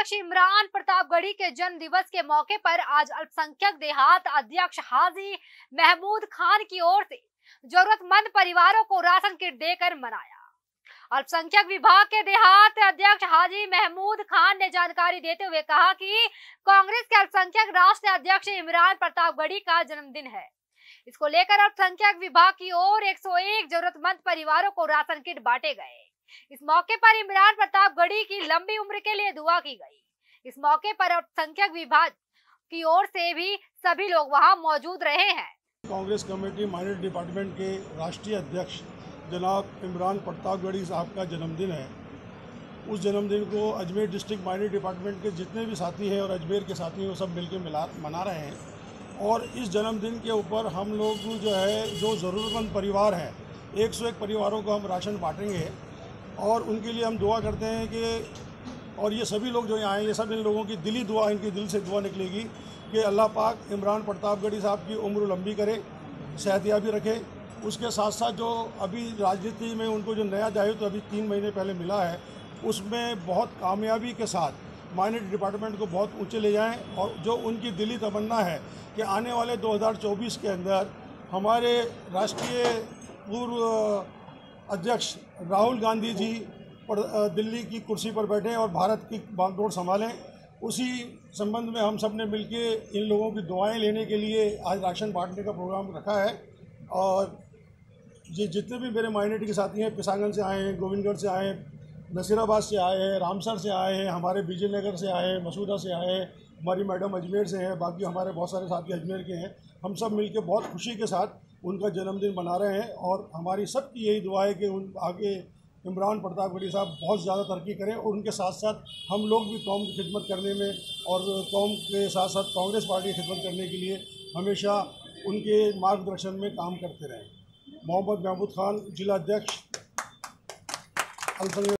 अध्यक्ष इमरान प्रतापगढ़ी के जन्म दिवस के मौके पर आज अल्पसंख्यक देहात अध्यक्ष हाजी महमूद खान की ओर से जरूरतमंद परिवारों को राशन किट देकर मनाया। अल्पसंख्यक विभाग के देहात अध्यक्ष हाजी महमूद खान ने जानकारी देते हुए कहा कि कांग्रेस के अल्पसंख्यक राष्ट्रीय अध्यक्ष इमरान प्रतापगढ़ी का जन्मदिन है। इसको लेकर अल्पसंख्यक विभाग की ओर 101 जरूरतमंद परिवारों को राशन किट बांटे गए। इस मौके पर इमरान प्रतापगढ़ी की लंबी उम्र के लिए दुआ की गई। इस मौके पर अल्पसंख्यक विभाग की ओर से भी सभी लोग वहां मौजूद रहे हैं। कांग्रेस कमेटी माइनॉरिटी डिपार्टमेंट के राष्ट्रीय अध्यक्ष जनाब इमरान प्रतापगढ़ी साहब का जन्मदिन है। उस जन्मदिन को अजमेर डिस्ट्रिक्ट माइनॉरिटी डिपार्टमेंट के जितने भी साथी हैं और अजमेर के साथी हैं वो सब मिलकर मना रहे हैं। और इस जन्मदिन के ऊपर हम लोग जो ज़रूरतमंद परिवार हैं 101 परिवारों को हम राशन बांटेंगे और उनके लिए हम दुआ करते हैं कि और ये सभी लोग जो यहाँ आए ये सब इन लोगों की दिली दुआ, इनकी दिल से दुआ निकलेगी कि अल्लाह पाक इमरान प्रतापगढ़ी साहब की उम्र लंबी करे, सेहतयाबी रखे। उसके साथ साथ जो अभी राजनीति में उनको जो नया दायित्व अभी 3 महीने पहले मिला है उसमें बहुत कामयाबी के साथ माइनॉरिटी डिपार्टमेंट को बहुत ऊँचे ले जाएँ और जो उनकी दिली तमन्ना है कि आने वाले 2024 के अंदर हमारे राष्ट्रीय पूर्व अध्यक्ष राहुल गांधी जी दिल्ली की कुर्सी पर बैठे और भारत की बागडोर संभालें। उसी संबंध में हम सब ने मिलकर इन लोगों की दुआएं लेने के लिए आज राशन बांटने का प्रोग्राम रखा है। और ये जितने भी मेरे माइनॉरिटी के साथी हैं, पिसांगन से आए हैं, गोविंदगढ़ से आए हैं, नसीराबाद से आए हैं, रामसर से आए हैं, हमारे विजयनगर से आए हैं, मसूदा से आए हैं, हमारी मैडम अजमेर से हैं, बाकी हमारे बहुत सारे साथी अजमेर के हैं। हम सब मिलकर बहुत खुशी के साथ उनका जन्मदिन मना रहे हैं और हमारी सबकी यही दुआ है कि उन आगे इमरान प्रतापगढ़ी साहब बहुत ज़्यादा तरक्की करें और उनके साथ साथ हम लोग भी कौम की खिदमत करने में और कौम के साथ साथ कांग्रेस पार्टी की खिदमत करने के लिए हमेशा उनके मार्गदर्शन में काम करते रहें। मोहम्मद महमूद खान, जिला अध्यक्ष।